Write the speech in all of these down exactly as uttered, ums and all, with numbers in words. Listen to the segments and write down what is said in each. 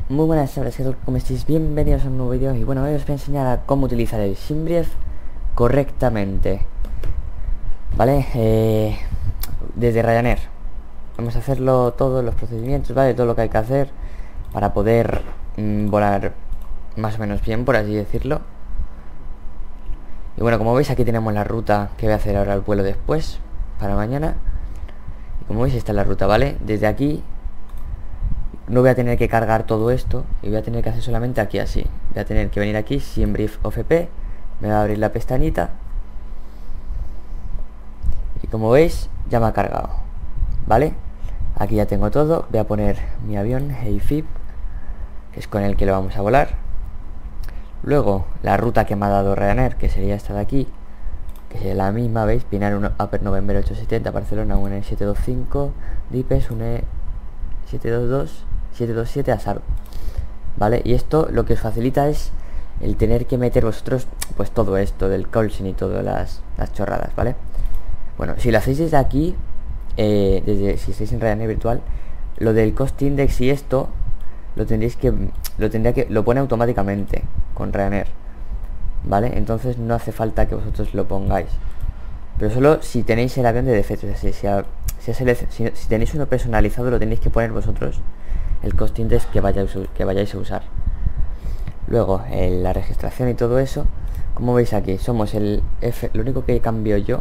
Muy buenas tardes, ¿qué tal? ¿Cómo estáis? Bienvenidos a un nuevo vídeo. Y bueno, hoy os voy a enseñar a cómo utilizar el SimBrief correctamente. ¿Vale? Eh, desde Ryanair. Vamos a hacerlo todos los procedimientos, ¿vale? Todo lo que hay que hacer para poder mmm, volar más o menos bien, por así decirlo. Y bueno, como veis, aquí tenemos la ruta que voy a hacer ahora el vuelo después, para mañana. Y como veis, esta es la ruta, ¿vale? Desde aquí no voy a tener que cargar todo esto y voy a tener que hacer solamente aquí así. Voy a tener que venir aquí, SimBrief O F P, me va a abrir la pestañita y como veis ya me ha cargado, ¿vale? Aquí ya tengo todo. Voy a poner mi avión A F I B, que es con el que lo vamos a volar. Luego la ruta que me ha dado Ryanair, que sería esta de aquí, que sería la misma, ¿veis? Pinar uno Upper November ochocientos setenta, Barcelona, un E siete dos cinco, Dipes, un E siete dos dos, siete dos siete a Sargo, ¿vale? Y esto lo que os facilita es el tener que meter vosotros pues todo esto del callsign y todas las, las chorradas, ¿vale? Bueno, si lo hacéis desde aquí, eh, desde si estáis en Ryanair virtual, lo del cost index y esto lo tendréis que lo tendría que lo pone automáticamente con Ryanair, ¿vale? Entonces no hace falta que vosotros lo pongáis, pero solo si tenéis el avión de defecto. O sea, si, si, si, si, si tenéis uno personalizado, lo tenéis que poner vosotros el cost index que vayáis, que vayáis a usar. Luego eh, la registración y todo eso, como veis aquí, somos el F, lo único que cambio yo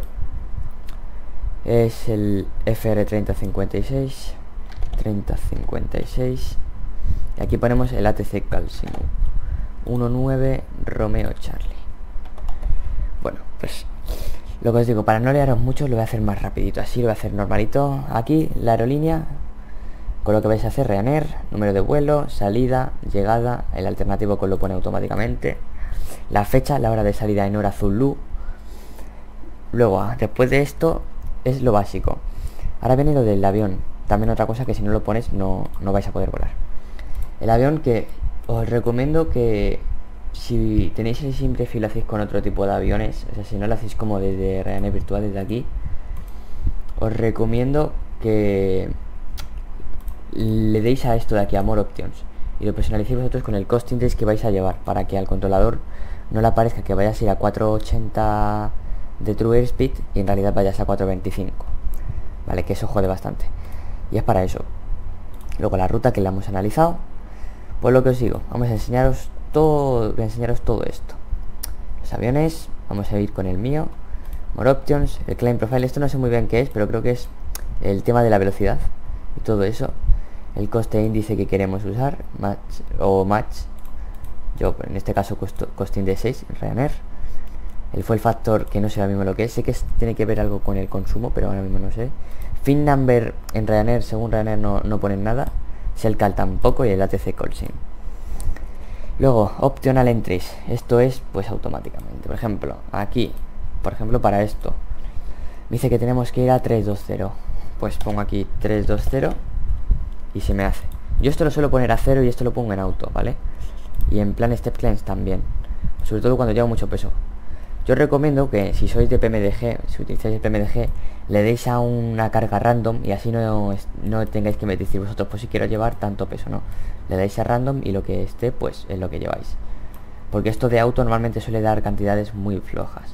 es el F R treinta cincuenta y seis, treinta cincuenta y seis, y aquí ponemos el A T C Calcimo uno nueve Romeo Charlie. Bueno, pues lo que os digo, para no liaros mucho, lo voy a hacer más rapidito. Así lo voy a hacer normalito. Aquí la aerolínea, con lo que vais a hacer: Ryanair, número de vuelo, salida, llegada. El alternativo que lo pone automáticamente, la fecha, la hora de salida en hora Zulu. Luego, después de esto, es lo básico. Ahora viene lo del avión. También otra cosa que si no lo pones no, no vais a poder volar. El avión, que os recomiendo que si tenéis el SimBrief y lo hacéis con otro tipo de aviones, o sea, si no lo hacéis como desde Ryanair virtual, desde aquí, os recomiendo que le deis a esto de aquí, a More Options, y lo personalicéis vosotros con el cost index que vais a llevar, para que al controlador no le aparezca que vayas a ir a cuatrocientos ochenta de True Airspeed y en realidad vayas a cuatrocientos veinticinco, vale, que eso jode bastante, y es para eso. Luego la ruta que la hemos analizado, pues lo que os digo, vamos a enseñaros todo, voy a enseñaros todo esto. Los aviones, vamos a ir con el mío, More Options, el Climb Profile, esto no sé muy bien qué es, pero creo que es el tema de la velocidad y todo eso. El coste índice que queremos usar, match o match, yo en este caso costo, coste índice seis, Ryanair. El fuel factor, que no sé ahora mismo lo que es, sé que es, tiene que ver algo con el consumo, pero ahora mismo no sé. Fin number en Ryanair, según Ryanair no, no ponen nada. Selcal tampoco, y el A T C Callsign. Luego, optional entries, esto es pues automáticamente. Por ejemplo, aquí, por ejemplo para esto, me dice que tenemos que ir a trescientos veinte. Pues pongo aquí trescientos veinte y se me hace. Yo esto lo suelo poner a cero y esto lo pongo en auto, ¿vale? Y en plan step cleanse también, sobre todo cuando llevo mucho peso. Yo os recomiendo que si sois de P M D G, si utilizáis el P M D G, le deis a una carga random y así no, no tengáis que decir vosotros, pues si quiero llevar tanto peso, no. Le dais a random y lo que esté, pues es lo que lleváis. Porque esto de auto normalmente suele dar cantidades muy flojas.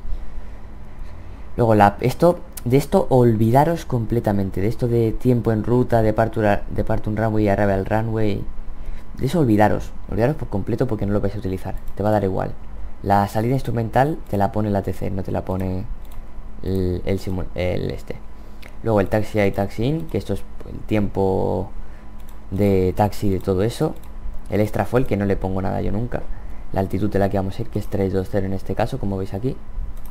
Luego, la, esto, de esto olvidaros completamente. De esto de tiempo en ruta, de Departure Runway y Arrival Runway. De eso olvidaros. Olvidaros por completo porque no lo vais a utilizar. Te va a dar igual. La salida instrumental te la pone el A T C, no te la pone el, el, el este. Luego el taxi y taxi in, que esto es el tiempo de taxi, de todo eso. El extra fuel, que no le pongo nada yo nunca. La altitud de la que vamos a ir, que es trescientos veinte en este caso, como veis aquí.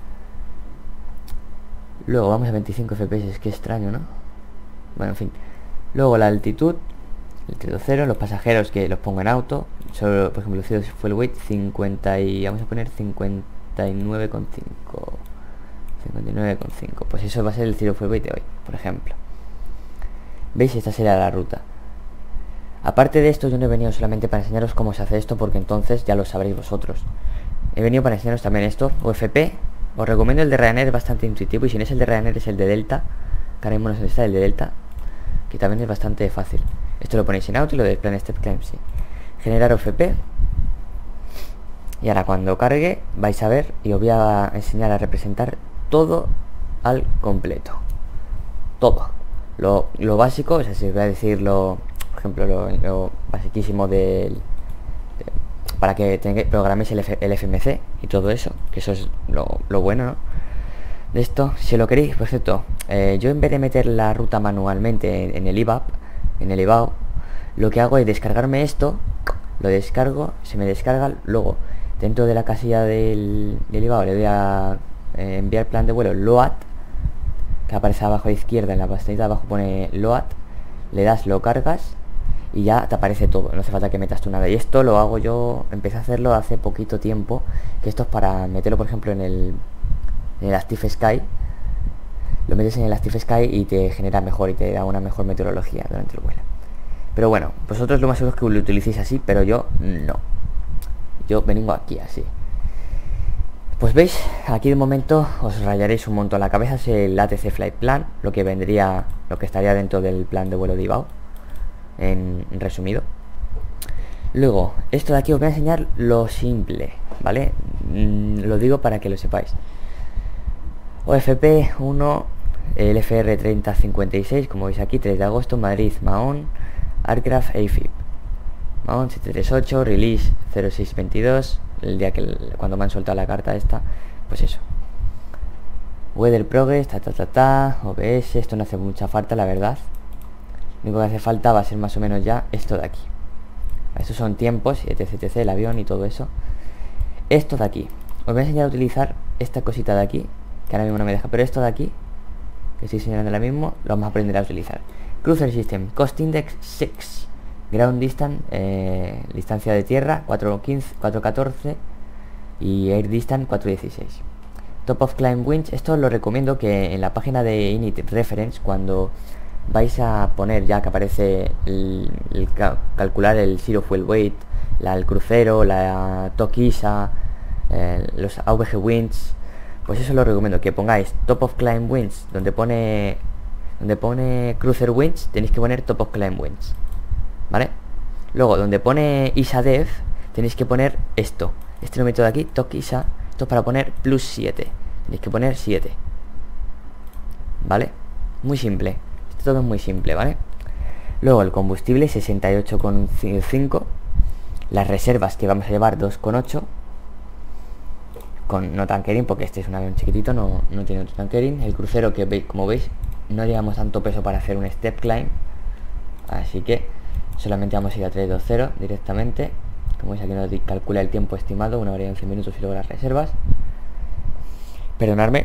Luego vamos a veinticinco F P S, es que extraño, ¿no? Bueno, en fin. Luego la altitud, el trescientos veinte, los pasajeros que los pongo en auto. Solo, por ejemplo, el fuel weight cincuenta y vamos a poner cincuenta y nueve coma cinco. cincuenta y nueve coma cinco. Pues eso va a ser el zero fuel weight de hoy, por ejemplo. ¿Veis? Esta sería la ruta. Aparte de esto, yo no he venido solamente para enseñaros cómo se hace esto, porque entonces ya lo sabréis vosotros. He venido para enseñaros también esto, O F P. Os recomiendo el de Ryanair, es bastante intuitivo, y si no es el de Ryanair es el de Delta, que ahora mismo no sé dónde está, el de Delta, que también es bastante fácil. Esto lo ponéis en auto y lo del plan step climb, sí. generar O F P. Y ahora cuando cargue vais a ver y os voy a enseñar a representar todo al completo. Todo. Lo, lo básico, o sea, si os voy a decir lo, por ejemplo, lo, lo basiquísimo del... De, para que tengáis, programéis el, F, el F M C y todo eso, que eso es lo, lo bueno, ¿no? De esto, si lo queréis, por cierto, eh, yo en vez de meter la ruta manualmente en, en el I B A P, en el I B A O, lo que hago es descargarme esto, lo descargo, se me descarga, luego dentro de la casilla del, del I B A O le doy a eh, enviar plan de vuelo load, que aparece abajo a la izquierda, en la pestañita de abajo pone load, le das, lo cargas y ya te aparece todo, no hace falta que metas tú nada. Y esto lo hago yo, empecé a hacerlo hace poquito tiempo, que esto es para meterlo por ejemplo en el, en el Active Sky. Lo metes en el Active Sky y te genera mejor y te da una mejor meteorología durante el vuelo. Pero bueno, vosotros lo más seguro es que lo utilicéis así, pero yo no. Yo vengo aquí así. Pues veis, aquí de momento os rayaréis un montón la cabeza. Es el A T C Flight Plan, lo que vendría, lo que estaría dentro del plan de vuelo de I B A O, en, en resumido. Luego, esto de aquí os voy a enseñar lo simple, ¿vale? Mm, lo digo para que lo sepáis. O F P uno, el F R treinta cincuenta y seis, como veis aquí, tres de agosto, Madrid, Mahón, Aircraft A F I P. Mahón siete tres ocho, release cero seis veintidós, el día que cuando me han soltado la carta esta, pues eso. Weather Progress, ta ta ta ta, O B S, esto no hace mucha falta, la verdad. Lo único que hace falta va a ser más o menos ya esto de aquí. Estos son tiempos, etc, etc, el avión y todo eso. Esto de aquí, os voy a enseñar a utilizar esta cosita de aquí, que ahora mismo no me deja, pero esto de aquí, que estoy señalando ahora mismo, lo vamos a aprender a utilizar. Cruiser System, Cost Index seis, Ground Distance, eh, distancia de tierra, cuatro quince, cuatro catorce y Air Distance cuatro dieciséis. Top of Climb Winch, esto lo recomiendo que en la página de Init Reference, cuando vais a poner ya que aparece el, el cal calcular el Zero Fuel Weight, la, el crucero, la Tokisa, eh, los A V G Winch, pues eso lo recomiendo, que pongáis Top of Climb Winch, donde pone donde pone Cruiser Winch, tenéis que poner Top of Climb Winch, ¿vale? Luego, donde pone I S A Dev, tenéis que poner esto, este número de aquí, Tokisa, esto es para poner plus siete, tenéis que poner siete, ¿vale? Muy simple, esto todo es muy simple, ¿vale? Luego el combustible sesenta y ocho coma cinco, las reservas que vamos a llevar dos coma ocho, con no tankering, porque este es un avión chiquitito, no, no tiene otro tankering. El crucero, que veis, como veis, no llevamos tanto peso para hacer un step climb, así que solamente vamos a ir a tres dos cero directamente. Como veis aquí nos calcula el tiempo estimado, una hora y once minutos, y luego las reservas. Perdonadme.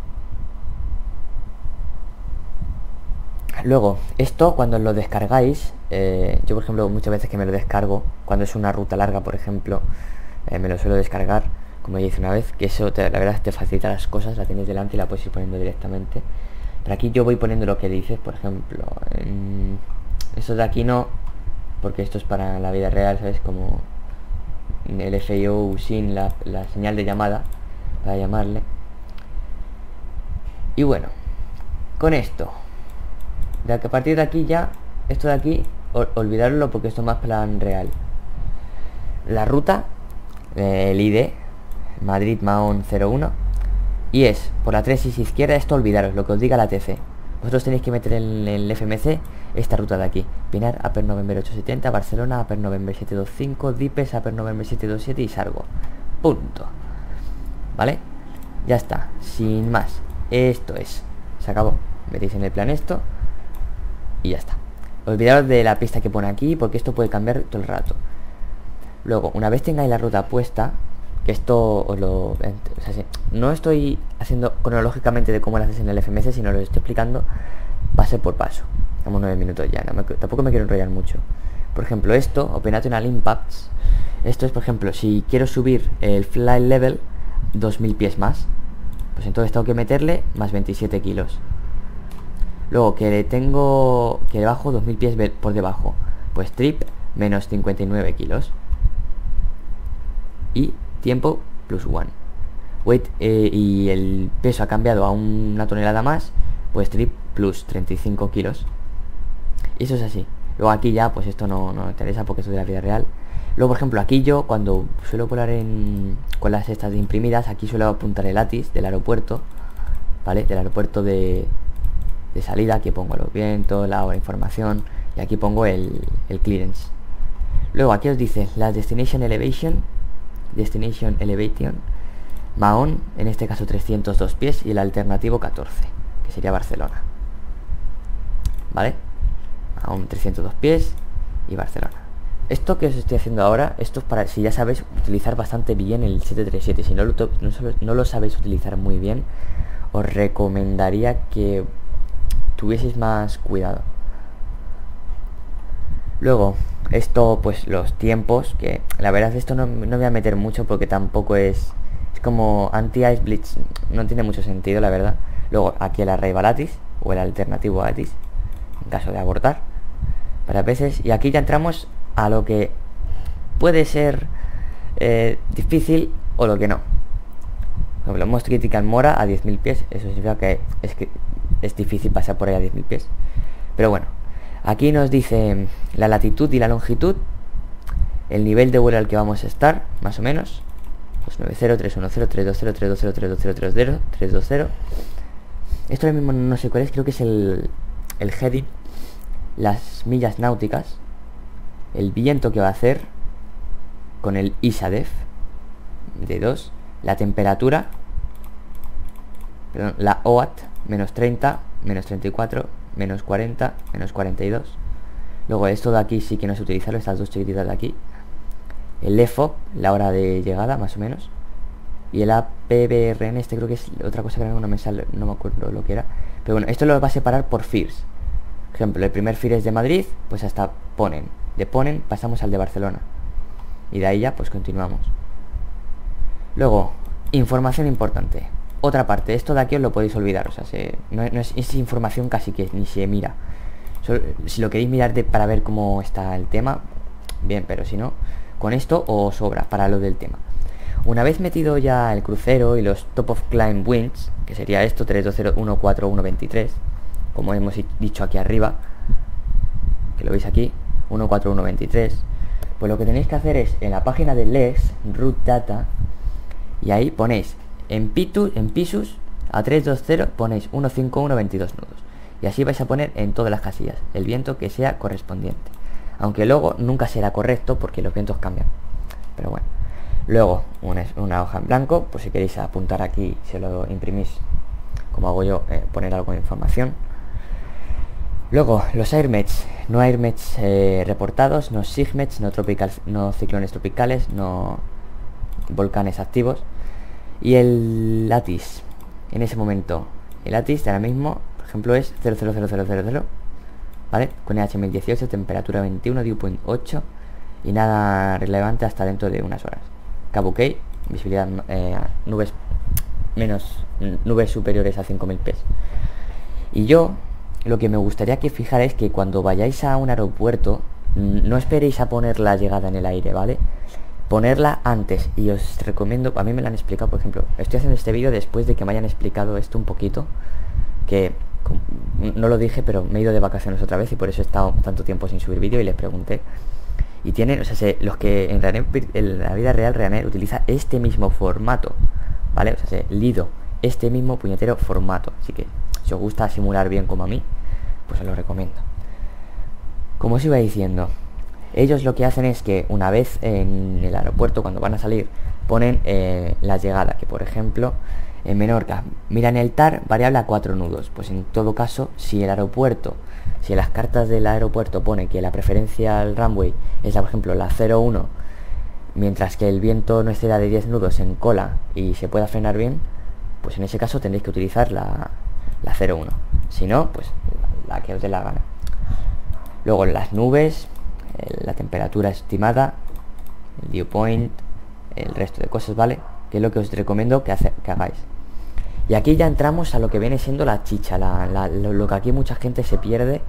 Luego, esto cuando lo descargáis, eh, yo por ejemplo muchas veces que me lo descargo, cuando es una ruta larga por ejemplo, eh, me lo suelo descargar, como ya hice una vez, que eso te, la verdad te facilita las cosas, la tienes delante y la puedes ir poniendo directamente. Pero aquí yo voy poniendo lo que dices, por ejemplo, en, esto de aquí no, porque esto es para la vida real, ¿sabes? Como el F I O sin la, la señal de llamada, para llamarle. Y bueno, con esto, de que a partir de aquí ya, esto de aquí, ol, olvidarlo porque esto es más plan real. La ruta, eh, el I D, Madrid Mahón cero uno, y es por la tres is izquierda, esto olvidaros, lo que os diga la T C. Vosotros tenéis que meter en el F M C esta ruta de aquí: Pinar, Upper November ochocientos setenta, Barcelona, Upper November setecientos veinticinco, Dipes, Upper November setecientos veintisiete y Sargo. Punto. ¿Vale? Ya está, sin más. Esto es, se acabó. Metéis en el plan esto y ya está. Olvidaros de la pista que pone aquí, porque esto puede cambiar todo el rato. Luego, una vez tengáis la ruta puesta, que esto os lo... O sea, sí, no estoy haciendo cronológicamente de cómo lo haces en el F M C, sino lo estoy explicando paso por paso. Estamos nueve minutos ya, no me, tampoco me quiero enrollar mucho. Por ejemplo, esto, Operational Impacts, esto es, por ejemplo, si quiero subir el flight level dos mil pies más, pues entonces tengo que meterle más veintisiete kilos. Luego, que le tengo... que le bajo dos mil pies por debajo, pues trip menos cincuenta y nueve kilos. Y tiempo plus one. Weight, eh, y el peso ha cambiado a una tonelada más, pues trip plus treinta y cinco kilos. Y eso es así. Luego aquí ya, pues esto no, no me interesa porque esto es de la vida real. Luego, por ejemplo, aquí yo cuando suelo volar en, con las estas de imprimidas, aquí suelo apuntar el A T I S del aeropuerto, ¿vale? Del aeropuerto de, de salida. Aquí pongo los vientos, la hora, información, y aquí pongo el, el clearance. Luego aquí os dice la Destination Elevation, Destination Elevation, Mahón, en este caso trescientos dos pies, y el alternativo catorce, que sería Barcelona, ¿vale? Mahón trescientos dos pies y Barcelona. Esto que os estoy haciendo ahora, esto es para si ya sabéis utilizar bastante bien el siete tres siete. Si no lo, no, solo, no lo sabéis utilizar muy bien, os recomendaría que tuvieseis más cuidado. Luego, esto, pues los tiempos, que la verdad esto no, no voy a meter mucho porque tampoco es... Es como anti-ice blitz, no tiene mucho sentido, la verdad. Luego, aquí el arrival A T I S, o el alternativo A T I S, en caso de abortar, para veces. Y aquí ya entramos a lo que puede ser eh, difícil o lo que no. Por ejemplo, Most Critical Mora a diez mil pies, eso significa que es, que es difícil pasar por ahí a diez mil pies. Pero bueno, aquí nos dice la latitud y la longitud, el nivel de vuelo al que vamos a estar, más o menos. Pues nueve cero, tres uno cero, tres dos cero, tres dos cero, tres dos cero, tres dos cero, tres dos cero. Esto ahora mismo no sé cuál es, creo que es el, el heading, las millas náuticas, el viento que va a hacer con el I S A D E F de dos, la temperatura, perdón, la O A T, menos treinta, menos treinta y cuatro, menos cuarenta, menos cuarenta y dos. Luego esto de aquí sí que no sé utilizarlo, estas dos chiquititas de aquí. El F O P, la hora de llegada, más o menos. Y el A P B R N, este creo que es otra cosa que no me sale, no me acuerdo lo que era. Pero bueno, esto lo va a separar por F I Rs. Por ejemplo, el primer F I R es de Madrid, pues hasta Ponen. De Ponen pasamos al de Barcelona. Y de ahí ya pues continuamos. Luego, información importante. Otra parte, esto de aquí os lo podéis olvidar. O sea, se, no, no es, es información casi que ni se mira. Solo, si lo queréis mirar de, para ver cómo está el tema, bien, pero si no, con esto os sobra para lo del tema. Una vez metido ya el crucero y los top of climb winds, que sería esto, tres dos cero, uno cuatro, uno veintitrés, como hemos dicho aquí arriba, que lo veis aquí, uno cuatro uno veintitrés, pues lo que tenéis que hacer es en la página de L E X, Route Data, y ahí ponéis en Pitus, en Pisus, a tres dos cero ponéis uno cinco uno veintidós nudos, y así vais a poner en todas las casillas el viento que sea correspondiente. Aunque luego nunca será correcto porque los vientos cambian. Pero bueno. Luego una, una hoja en blanco. Pues si queréis apuntar aquí, se lo imprimís como hago yo, eh, poner algo de información. Luego los airmets. No airmets eh, reportados, no sigmets, no, tropical, no ciclones tropicales, no volcanes activos. Y el A T I S. En ese momento el A T I S de ahora mismo, por ejemplo, es cero cero cero cero cero cero. ¿Vale? Con H mil dieciocho, temperatura veintiuno, dew point ocho y nada relevante hasta dentro de unas horas. Cabo Cape, visibilidad eh, nubes menos nubes superiores a cinco mil pies. Y yo lo que me gustaría que fijarais que cuando vayáis a un aeropuerto no esperéis a poner la llegada en el aire, ¿vale? Ponerla antes, y os recomiendo, a mí me lo han explicado, por ejemplo, estoy haciendo este vídeo después de que me hayan explicado esto un poquito, que no lo dije, pero me he ido de vacaciones otra vez y por eso he estado tanto tiempo sin subir vídeo y les pregunté. Y tienen, o sea, se, los que en, Ryanair, en la vida real Ryanair utiliza este mismo formato, ¿vale? O sea, se lido este mismo puñetero formato. Así que si os gusta simular bien como a mí, pues os lo recomiendo. Como os iba diciendo, ellos lo que hacen es que una vez en el aeropuerto, cuando van a salir, ponen eh, la llegada, que por ejemplo en Menorca miran el T A R variable a cuatro nudos. Pues en todo caso, si el aeropuerto, si en las cartas del aeropuerto pone que la preferencia al runway es la, por ejemplo, la cero uno, mientras que el viento no exceda de diez nudos en cola y se pueda frenar bien, pues en ese caso tendréis que utilizar la, la cero uno. Si no, pues la, la que os dé la gana. Luego las nubes, el, la temperatura estimada, el dew point, el resto de cosas, ¿vale? Que es lo que os recomiendo que, hace, que hagáis. Y aquí ya entramos a lo que viene siendo la chicha, la, la, lo, lo que aquí mucha gente se pierde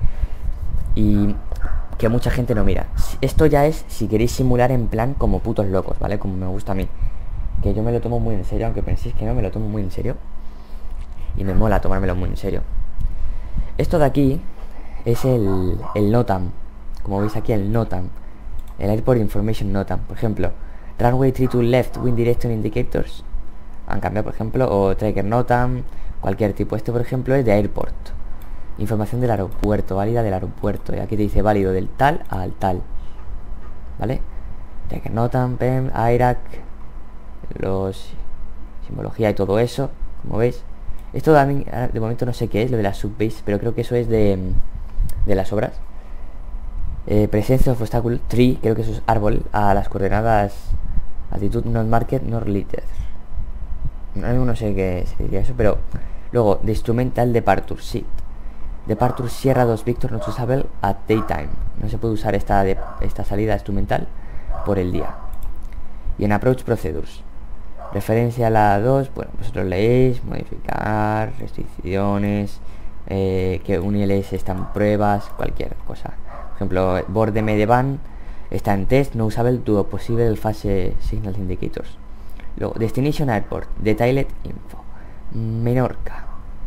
y que mucha gente no mira. Esto ya es si queréis simular en plan como putos locos, ¿vale? Como me gusta a mí. Que yo me lo tomo muy en serio, aunque penséis que no, me lo tomo muy en serio. Y me mola tomármelo muy en serio. Esto de aquí es el, el NOTAM. Como veis aquí, el NOTAM. el Airport Information Notam, por ejemplo, Runway three to left, Wind Direction Indicators, han cambiado, por ejemplo, o Tracker Notam, cualquier tipo. Este, por ejemplo, es de Airport, información del aeropuerto, válida del aeropuerto, y aquí te dice válido del tal al tal, ¿vale? Tracker Notam, P E M, A I R A C, los simbología y todo eso, como veis. Esto también, de momento no sé qué es, lo de la subbase, pero creo que eso es de, de las obras. Eh, presencia of obstacle tree, creo que eso es árbol, a las coordenadas altitud not market, not littered. No, no sé qué se diría eso, pero luego, de instrumental departure, sí. Departure Sierra dos Victor not usable at daytime. No se puede usar esta, de, esta salida instrumental por el día. Y en approach procedures, referencia a la dos, bueno, vosotros leéis, modificar, restricciones, eh, que un I L S está en pruebas, cualquier cosa. Por ejemplo, borde medieval está en test, no usable to possible phase signal indicators. Luego, destination airport, detailed info, Menorca,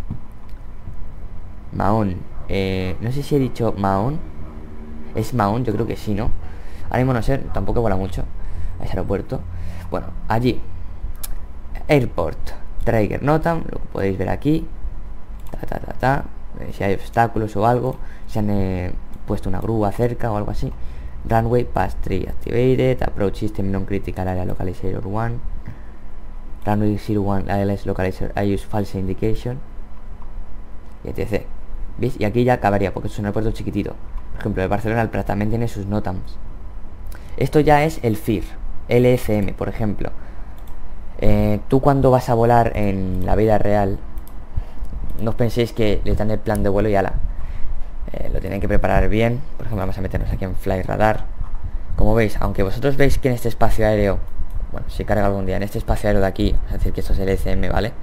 Mahón, eh, no sé si he dicho Mahón, es Mahón, yo creo que sí, ¿no? Ahora mismo no sé, tampoco vuela mucho a ese aeropuerto. Bueno, allí Airport, Tracker Notam, lo que podéis ver aquí, ta ta ta ta, eh, si hay obstáculos o algo, si han eh, puesto una grúa cerca o algo así. Runway Pass three activated, Approach System Non-Critical Area Localizer one, Runway zero one A L S Localizer I use False Indication, y etcétera. ¿Veis? Y aquí ya acabaría, porque es un aeropuerto chiquitito. Por ejemplo, el Barcelona, el Prat también tiene sus Notams. Esto ya es el F I R, L F M, por ejemplo. Eh, tú cuando vas a volar en la vida real, no os penséis que le dan el plan de vuelo y ala. Eh, lo tienen que preparar bien. Por ejemplo, vamos a meternos aquí en Fly Radar. Como veis, aunque vosotros veis que en este espacio aéreo, bueno, si carga algún día, en este espacio aéreo de aquí, es decir, que esto es el L F M, ¿vale?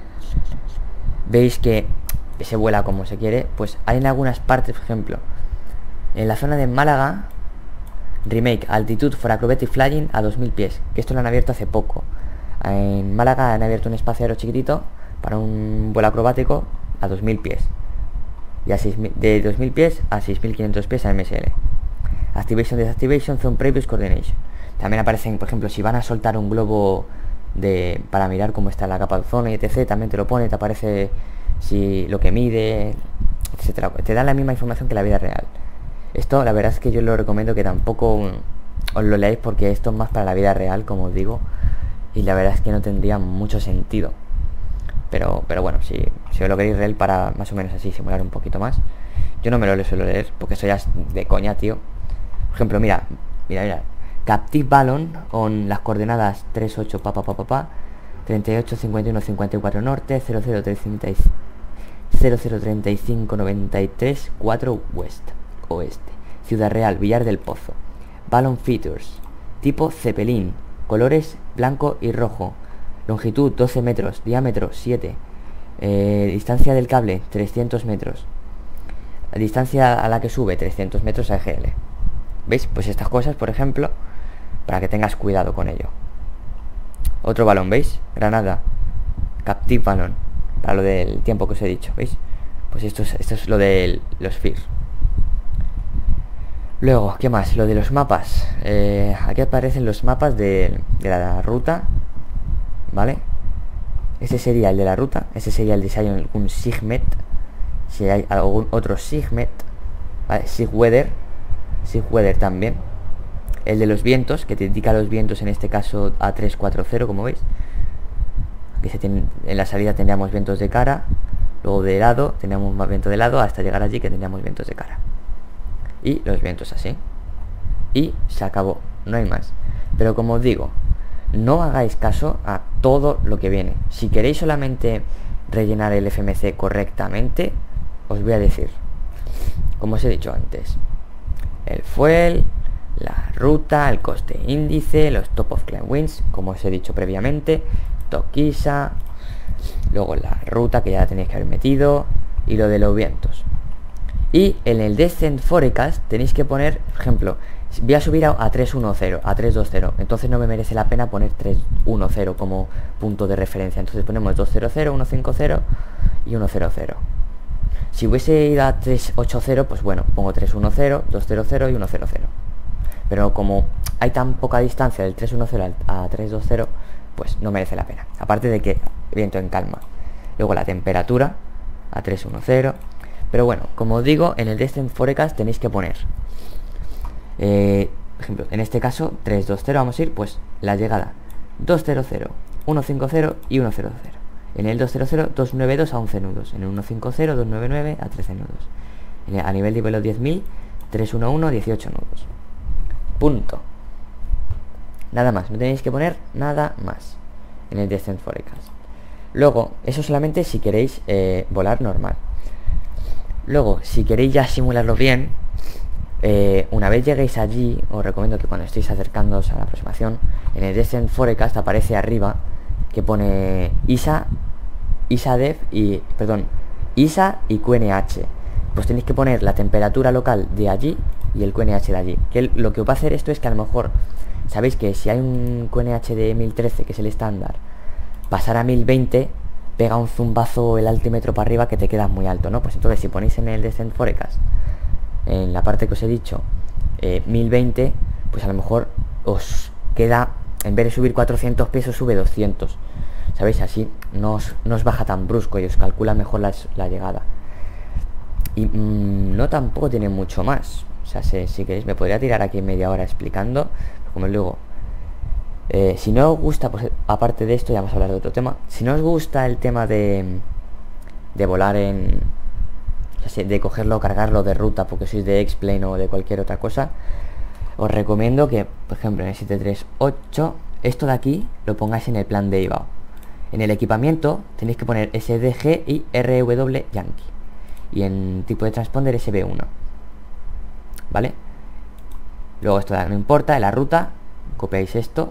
Veis que se vuela como se quiere. Pues hay en algunas partes, por ejemplo, en la zona de Málaga, Remake, Altitude for Acrobatic Flying a dos mil pies, que esto lo han abierto hace poco. En Málaga han abierto un espacio aéreo chiquitito para un vuelo acrobático a dos mil pies, y a seis mil, de dos mil pies a seis mil quinientos pies a M S L. Activation, Desactivation, Zone Previous Coordination. También aparecen, por ejemplo, si van a soltar un globo de para mirar cómo está la capa de ozono y etcétera. También te lo pone, te aparece si lo que mide, etcétera. Te da la misma información que la vida real. Esto la verdad es que yo lo recomiendo que tampoco um, os lo leáis, porque esto es más para la vida real, como os digo, y la verdad es que no tendría mucho sentido. Pero, pero bueno, si, si os lo queréis leer para más o menos así simular un poquito más, yo no me lo suelo leer porque eso ya es de coña, tío. Por ejemplo, mira, mira, mira, Captive Ballon con las coordenadas treinta y ocho pa pa pa pa pa, treinta y ocho, cincuenta y uno, cincuenta y cuatro norte, cero cero treinta y cinco, noventa y tres, cuatro west, oeste. Ciudad Real, Villar del Pozo. Ballon Features, tipo Zeppelin, colores blanco y rojo, longitud doce metros, diámetro siete, eh, distancia del cable trescientos metros, la distancia a la que sube trescientos metros A G L. ¿Veis? Pues estas cosas, por ejemplo, para que tengas cuidado con ello. Otro balón, ¿veis? Granada, Captive Ballon, para lo del tiempo que os he dicho, ¿veis? Pues esto es, esto es lo de los F I R. Luego, ¿qué más? Lo de los mapas. Eh, aquí aparecen los mapas de, de la ruta, ¿vale? Ese sería el de la ruta. Ese sería el de si hay algún Sigmet, si hay algún otro Sigmet, ¿vale? Sigweather, Sigweather también. El de los vientos, que te indica los vientos, en este caso a trescientos cuarenta, como veis. Aquí se tiene, en la salida tendríamos vientos de cara, luego de lado teníamos más viento de lado, hasta llegar allí que tendríamos vientos de cara. Y los vientos así. Y se acabó, no hay más. Pero como os digo, no hagáis caso a todo lo que viene. Si queréis solamente rellenar el F M C correctamente, os voy a decir, como os he dicho antes, el fuel, la ruta, el coste índice, los top of climb winds, como os he dicho previamente, Toquisa, luego la ruta que ya tenéis que haber metido, y lo de los vientos. Y en el Descent Forecast tenéis que poner, por ejemplo, voy a subir a, a trescientos diez, a trescientos veinte, entonces no me merece la pena poner trescientos diez como punto de referencia. Entonces ponemos doscientos cincuenta, ciento cincuenta y ciento. Si hubiese ido a trescientos ochenta, pues bueno, pongo trescientos diez, doscientos y ciento. pero como hay tan poca distancia del trescientos diez a trescientos veinte, pues no merece la pena. Aparte de que viento en calma. Luego la temperatura a trescientos diez. Pero bueno, como os digo, en el Descent Forecast tenéis que poner, eh, por ejemplo, en este caso trescientos veinte vamos a ir, pues la llegada doscientos, ciento cincuenta y ciento. En el doscientos, doscientos noventa y dos a once nudos. En el ciento cincuenta, doscientos noventa y nueve a trece nudos. En el, a nivel de vuelo diez mil, trescientos once, dieciocho nudos. Punto. Nada más, no tenéis que poner nada más en el Descent Forecast. Luego, eso solamente si queréis eh, volar normal. Luego, si queréis ya simularlo bien, eh, una vez lleguéis allí, os recomiendo que cuando estéis acercándoos a la aproximación, en el Descent Forecast aparece arriba que pone I S A, I S A D E F y, perdón, I S A y Q N H. Pues tenéis que poner la temperatura local de allí y el Q N H de allí. Que lo que os va a hacer esto es que a lo mejor, sabéis que si hay un Q N H de mil trece, que es el estándar, pasar a mil veinte pega un zumbazo el altímetro para arriba que te queda muy alto, ¿no? Pues entonces si ponéis en el Descent Forecast, en la parte que os he dicho, eh, mil veinte, pues a lo mejor os queda, en vez de subir cuatrocientos pies, os sube doscientos. ¿Sabéis? Así no os, no os baja tan brusco y os calcula mejor la, la llegada. Y mmm, no tampoco tiene mucho más. O sea, si, si queréis me podría tirar aquí media hora explicando, como luego... Eh, si no os gusta, pues aparte de esto ya vamos a hablar de otro tema. Si no os gusta el tema de de volar en, o sea, de cogerlo, cargarlo de ruta porque sois de X-Plane o de cualquier otra cosa, os recomiendo que, por ejemplo, en el siete tres ocho, esto de aquí lo pongáis en el plan de I V A O. En el equipamiento tenéis que poner S D G y R W Yankee, y en tipo de transponder S B uno, ¿vale? Luego esto no importa, en la ruta copiáis esto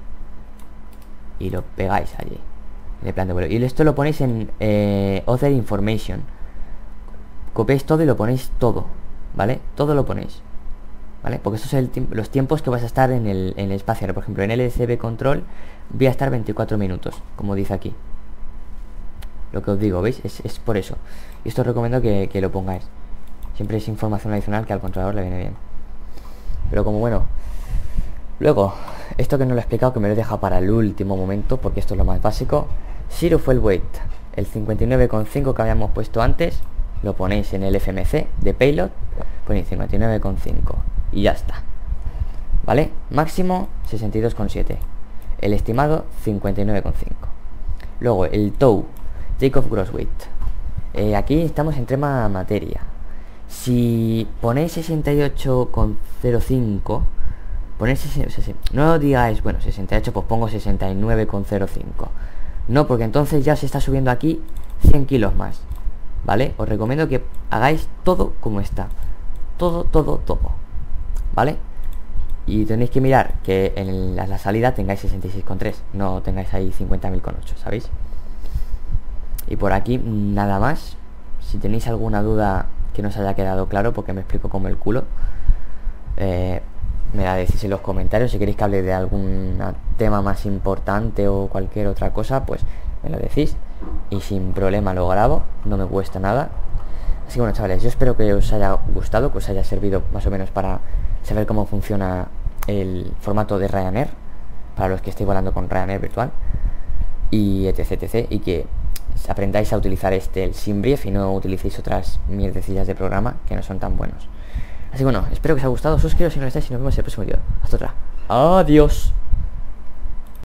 y lo pegáis allí en el plan de vuelo, y esto lo ponéis en eh, Other Information, copiáis todo y lo ponéis todo, ¿vale? Todo lo ponéis, ¿vale? Porque estos son el los tiempos que vas a estar en el, en el espacio. Por ejemplo, en el L C B Control voy a estar veinticuatro minutos, como dice aquí. Lo que os digo, ¿veis? Es, es por eso. Y esto os recomiendo que, que lo pongáis. Siempre es información adicional que al controlador le viene bien. Pero como bueno... Luego, esto que no lo he explicado, que me lo he dejado para el último momento, porque esto es lo más básico. Zero Fuel Weight, el cincuenta y nueve coma cinco que habíamos puesto antes, lo ponéis en el F M C de Payload, ponéis cincuenta y nueve coma cinco y ya está, ¿vale? Máximo sesenta y dos coma siete, el estimado cincuenta y nueve coma cinco. Luego el Tow, Takeoff Gross Weight, eh, aquí estamos en tema materia. Si ponéis sesenta y ocho coma cero cinco, ponéis, no digáis, bueno, sesenta y ocho, pues pongo sesenta y nueve coma cero cinco. No, porque entonces ya se está subiendo aquí cien kilos más, ¿vale? Os recomiendo que hagáis todo como está. Todo, todo, todo, ¿vale? Y tenéis que mirar que en la, la salida tengáis sesenta y seis coma tres, no tengáis ahí cincuenta mil coma ocho, ¿sabéis? Y por aquí nada más. Si tenéis alguna duda que no os haya quedado claro, porque me explico como el culo, eh... me la decís en los comentarios. Si queréis que hable de algún tema más importante o cualquier otra cosa, pues me lo decís y sin problema lo grabo, no me cuesta nada. Así que bueno, chavales, yo espero que os haya gustado, que os haya servido más o menos para saber cómo funciona el formato de Ryanair, para los que estéis volando con Ryanair virtual y etc, etc, y que aprendáis a utilizar este, el SimBrief, y no utilicéis otras mierdecillas de programa que no son tan buenos. Así que bueno, espero que os haya gustado, suscribiros si no lo estáis y nos vemos en el próximo vídeo. Hasta otra. Adiós.